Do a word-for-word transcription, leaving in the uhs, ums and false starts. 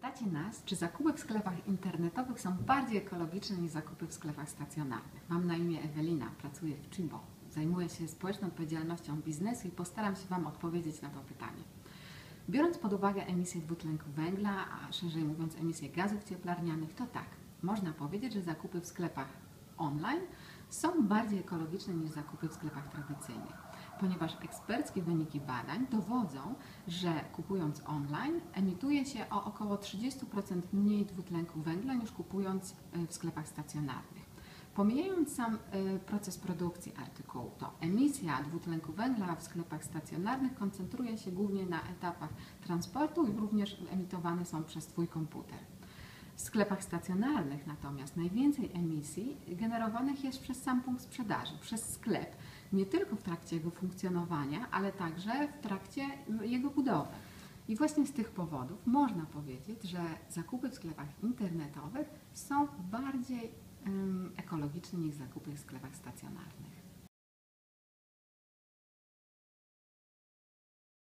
Pytacie nas, czy zakupy w sklepach internetowych są bardziej ekologiczne niż zakupy w sklepach stacjonarnych. Mam na imię Ewelina, pracuję w Chibo. Zajmuję się społeczną odpowiedzialnością biznesu i postaram się Wam odpowiedzieć na to pytanie. Biorąc pod uwagę emisję dwutlenku węgla, a szerzej mówiąc emisję gazów cieplarnianych, to tak, można powiedzieć, że zakupy w sklepach online są bardziej ekologiczne niż zakupy w sklepach tradycyjnych, ponieważ eksperckie wyniki badań dowodzą, że kupując online emituje się o około trzydzieści procent mniej dwutlenku węgla niż kupując w sklepach stacjonarnych. Pomijając sam proces produkcji artykułu, to emisja dwutlenku węgla w sklepach stacjonarnych koncentruje się głównie na etapach transportu i również emitowane są przez Twój komputer. W sklepach stacjonarnych natomiast najwięcej emisji generowanych jest przez sam punkt sprzedaży, przez sklep, nie tylko w trakcie jego funkcjonowania, ale także w trakcie jego budowy. I właśnie z tych powodów można powiedzieć, że zakupy w sklepach internetowych są bardziej um, ekologiczne niż zakupy w sklepach stacjonarnych.